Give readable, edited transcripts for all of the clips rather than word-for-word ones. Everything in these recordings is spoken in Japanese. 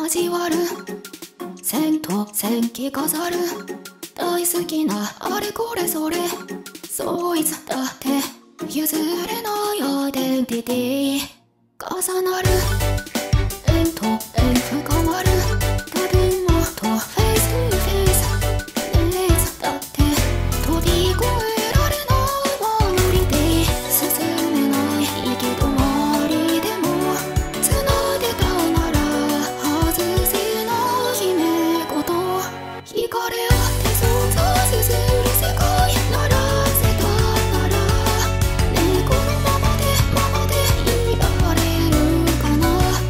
交わる線と線着飾る大好きなあれこれそれそいつだって譲れないアイデンティティ重なる円と円深まる多分もっとフェイストゥフェイスネイズだって飛び越えられない無理で進めない行き止まりでも繋げたなら外せない姫ごと惹かれ合って想像する世界ならせたならねこのままでいられるかな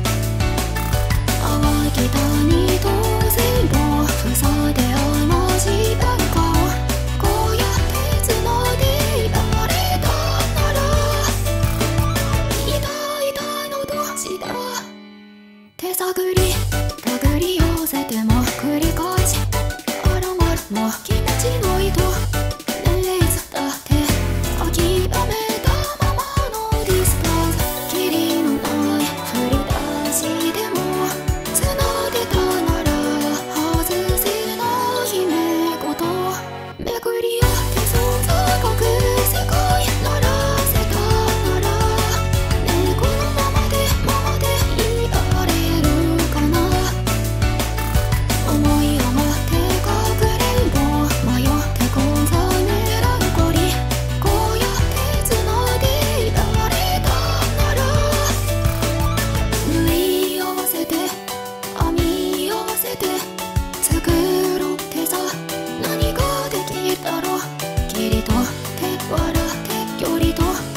淡い北に当然も塞いで同じ文化をこうやって繋いでいられたなら痛いのどっちだ手探り手繰り寄せても繰り返し現るの気持ちの糸ネイズだって諦めたままのディスタンスキリのない振り出しでも繋げたなら外せない姫ごと巡り合って想像がく世界ならせたならねこのままでいられるかな思い余ってかくれんぼ迷ってこざメランコリこうやって繋いでいられたなら縫い合わせて編み合わせて作ろうってさ何ができたろ切り取って笑って距離と